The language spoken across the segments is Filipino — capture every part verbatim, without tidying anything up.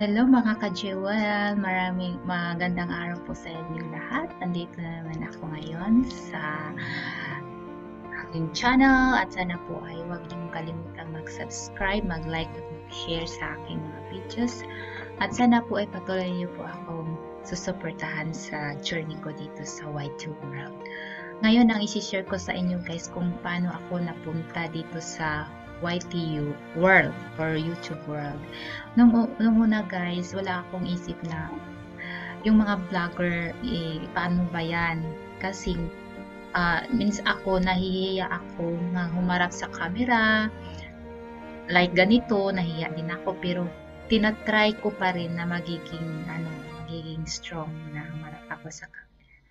Hello mga ka-Jewel, maraming magandang araw po sa inyong lahat. Nandito na naman ako ngayon sa aking channel at sana po ay huwag niyong kalimutan mag-subscribe, mag-like at mag-share sa aking mga videos. At sana po ay patuloy niyo po akong susuportahan sa journey ko dito sa Y two World. Ngayon ang isi-share ko sa inyo guys kung paano ako napunta dito sa Y T U World or YouTube World. Nung, nung una guys, wala akong isip na yung mga vlogger, eh, paano ba yan? Kasi, uh, means ako, nahihiya ako na humarap sa camera. Like ganito, nahihiya din ako. Pero, tinatry ko pa rin na magiging, ano, magiging strong na humarap ako sa camera.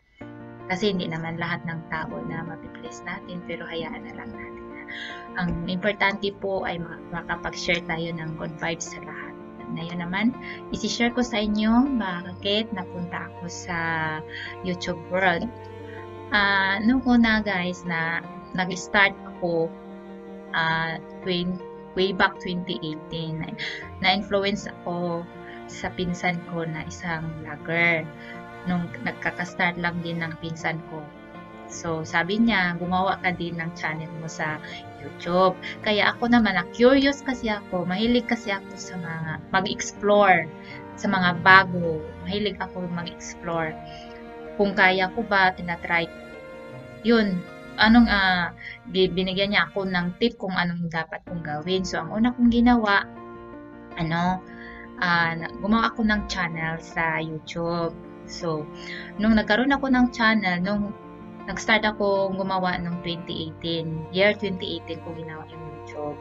Kasi hindi naman lahat ng tao na mapiplace natin, pero hayaan na lang natin. Ang importante po ay makapag-share tayo ng good vibes sa lahat. Ngayon naman, isi-share ko sa inyo bakit napunta ako sa YouTube World. Uh, nung una guys, na nag-start ako uh, way back twenty eighteen. Na-influence ako sa pinsan ko na isang vlogger. Nung nagkaka-start lang din ng pinsan ko. So, sabi niya, gumawa ka din ng channel mo sa YouTube. Kaya ako naman, na curious kasi ako, mahilig kasi ako sa mga mag-explore, sa mga bago. Mahilig ako mag-explore. Kung kaya ko ba, tinatry. Yun, anong, uh, binigyan niya ako ng tip kung anong dapat kong gawin. So, ang una kong ginawa, ano, uh, gumawa ako ng channel sa YouTube. So, nung nagkaroon ako ng channel, nung nag-start ako gumawa ng twenty eighteen. Year twenty eighteen ko ginawa yung YouTube.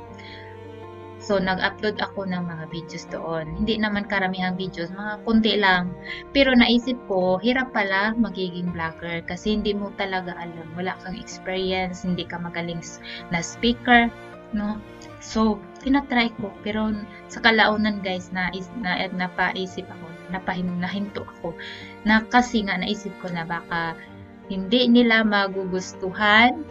So, nag-upload ako ng mga videos doon. Hindi naman karamihang videos, mga kunti lang. Pero naisip ko, hirap pala magiging vlogger kasi hindi mo talaga alam. Wala kang experience, hindi ka magaling na speaker, no? So, tinatry ko. Pero sa kalaunan guys, na, na, napaisip ako, napahin, nahinto ako. Na kasi nga naisip ko na baka hindi nila magugustuhan.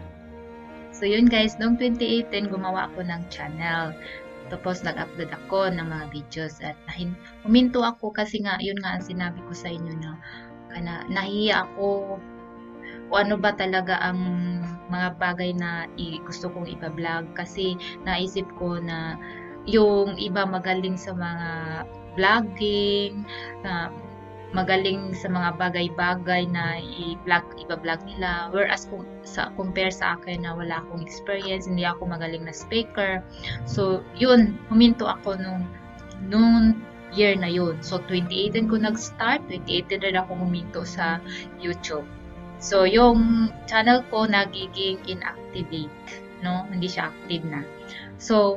So, yun guys, noong twenty eighteen, gumawa ako ng channel. Tapos, nag-upload ako ng mga videos. At huminto ako kasi nga, yun nga ang sinabi ko sa inyo na, na nahiya ako kung ano ba talaga ang mga bagay na i gusto kong ipa-vlog. Kasi, naisip ko na yung iba magaling sa mga vlogging, na magaling sa mga bagay-bagay na i-vlog, iba-vlog nila. Whereas kung sa compare sa akin na wala akong experience, hindi ako magaling na speaker. So, yun, huminto ako nung nung year na yun. So, twenty eighteen ko nag-start, twenty eighteen rin ako huminto sa YouTube. So, yung channel ko nagiging inactivate, no? Hindi siya active na. So,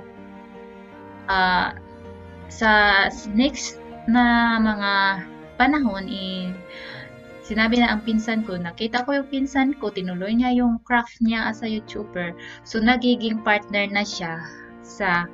uh, sa next na mga panahon, eh, sinabi na ang pinsan ko, nakita ko yung pinsan ko, tinuloy niya yung craft niya as a YouTuber. So, nagiging partner na siya sa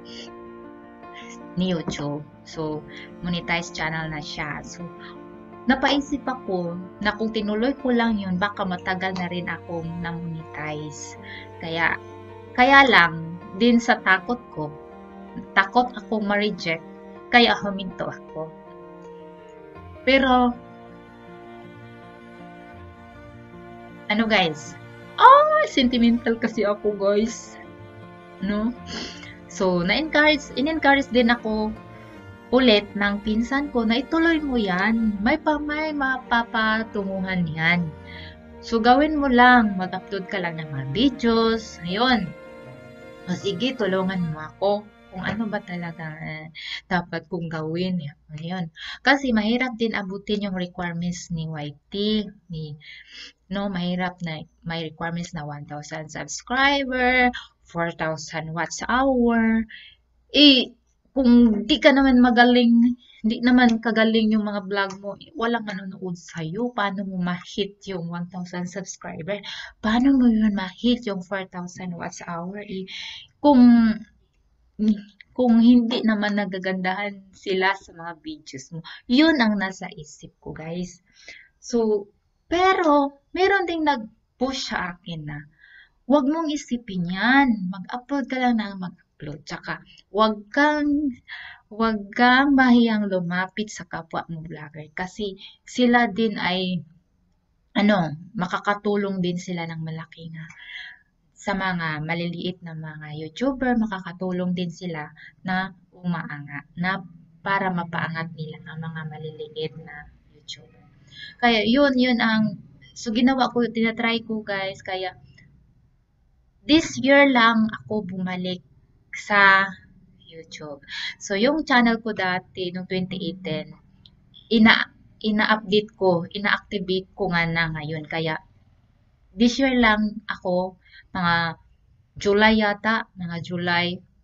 ni YouTube. So, monetize channel na siya. So, napaisip ako na kung tinuloy ko lang yun, baka matagal na rin akong na-monetize. Kaya, kaya lang, din sa takot ko, takot akong ma-reject, kaya huminto ako. Pero, ano guys, ah, sentimental kasi ako guys, no? So, na-encourage, in-encourage din ako ulit ng pinsan ko na ituloy mo yan, may pa may mapapatunguhan yan. So, gawin mo lang, mag-upload ka lang ng mga videos, ayun. O sige, tulungan mo ako kung ano ba talaga eh, dapat kong gawin. Ngayon. Kasi mahirap din abutin yung requirements ni Y T. Ni, no, mahirap na may requirements na one thousand subscriber, four thousand watts hour. Eh, kung di ka naman magaling, di naman kagaling yung mga vlog mo, eh, walang manonood sa'yo. Paano mo ma-hit yung one thousand subscriber? Paano mo yun ma-hit yung four thousand watts hour? Eh, kung kung hindi naman nagagandahan sila sa mga videos mo. Yun ang nasa isip ko, guys. So, pero, meron ding nag-push sa akin na, huwag mong isipin yan. Mag-upload ka lang ng mag-upload. Tsaka, huwag kang, huwag kang mahiyang lumapit sa kapwa mo vlogger kasi sila din ay ano, makakatulong din sila ng malaki nga sa mga maliliit na mga YouTuber, makakatulong din sila na umaangat, na para mapaangat nila ang mga maliliit na YouTuber. Kaya yun, yun ang, so ginawa ko, tinatry ko guys, kaya this year lang ako bumalik sa YouTube. So yung channel ko dati, noong twenty eighteen, ina, ina-update ko, ina-activate ko nga na ngayon. Kaya this year lang ako, mga July yata, mga July,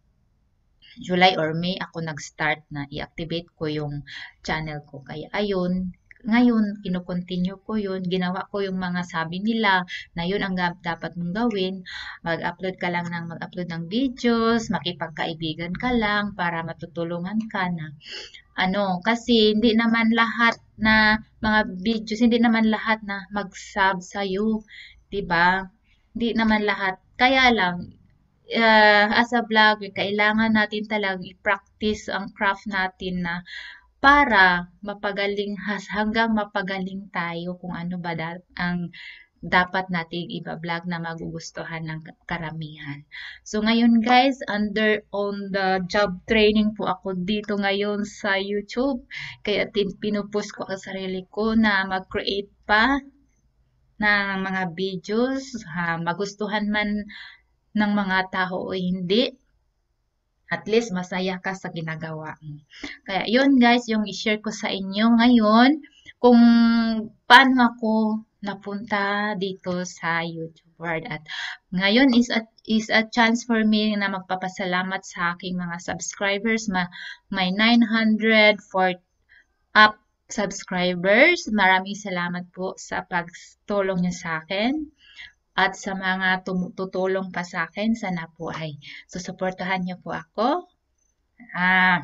July or May ako nag-start na i-activate ko yung channel ko. Kaya ayun, ngayon, kino-continue ko yun. Ginawa ko yung mga sabi nila na yun ang dapat mong gawin. Mag-upload ka lang ng mag-upload ng videos, makipagkaibigan ka lang para matutulungan ka na ano, kasi hindi naman lahat na mga videos, hindi naman lahat na mag-sub sa'yo, 'di ba? Hindi naman lahat. Kaya lang, uh, as a vlogger, kailangan natin talagang i-practice ang craft natin na para mapagaling has hanggang mapagaling tayo kung ano ba da- ang dapat nating iba-vlog na magugustuhan ng karamihan. So ngayon guys, under on the job training po ako dito ngayon sa YouTube. Kaya tin pinupush ko ang sarili ko na mag-create pa ng mga videos, ha, magustuhan man ng mga tao o hindi, at least masaya ka sa ginagawa mo. Kaya yun guys, yung i-share ko sa inyo ngayon kung paano ako napunta dito sa YouTube world. At ngayon is a, is a chance for me na magpapasalamat sa aking mga subscribers. Ma, may nine hundred four up subscribers. Maraming salamat po sa pagtulong niyo sa akin. At sa mga tutulong pa sa akin, sana po ay susuportahan niyo po ako. Ah,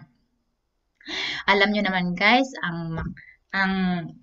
alam niyo naman guys, ang ang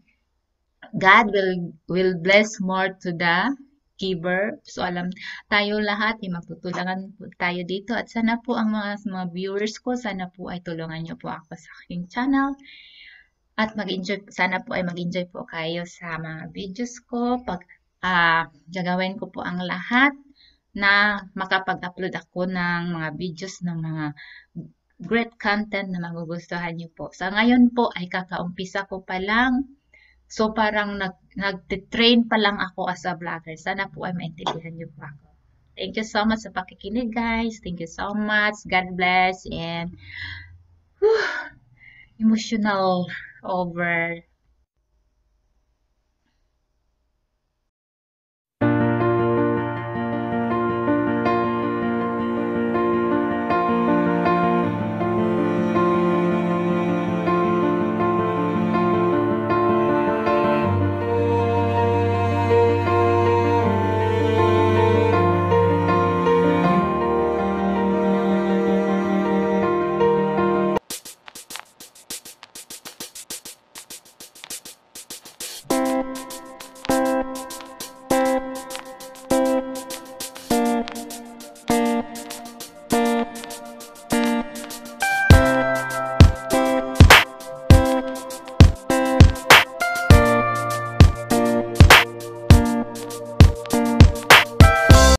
God will will bless more to the giver. So alam tayo lahat, ay magtutulungan po tayo dito at sana po ang mga, mga viewers ko, sana po ay tulungan niyo po ako sa aking channel. At mag-enjoy, sana po ay mag-enjoy po kayo sa mga videos ko. Pag uh, gagawin ko po ang lahat na makapag-upload ako ng mga videos ng mga great content na magugustuhan niyo po. Sa ngayon po ay kakaumpisa ko pa lang. So parang nag, nag-train pa lang ako as a vlogger. Sana po ay maintindihan niyo po ako. Thank you so much sa pakikinig guys. Thank you so much. God bless and whew, emotional over